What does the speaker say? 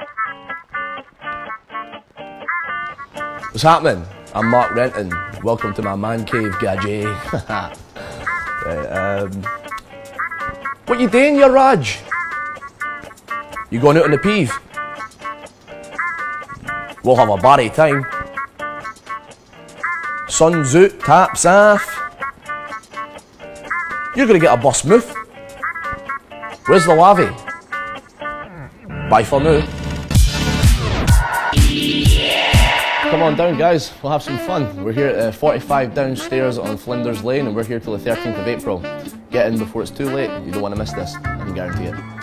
What's happening? I'm Mark Renton. Welcome to my man cave, Gadget. What you doing, you Raj? You going out on the peeve? We'll have a barry time. Sun's out, taps off. You're gonna get a bus move. Where's the lavvy? Bye for now. Come on down, guys, we'll have some fun. We're here at 45 downstairs on Flinders Lane and we're here till the 13th of April. Get in before it's too late, you don't want to miss this, I can guarantee it.